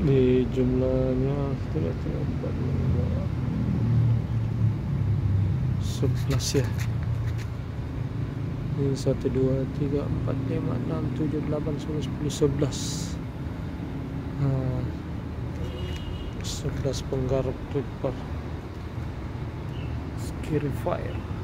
Di jumlahnya 11 ya. Ini 1, 2, 3, 4, 5, 6, 7, 8, 9, 10, 11. 11 penggarap Reaper Scary Fire.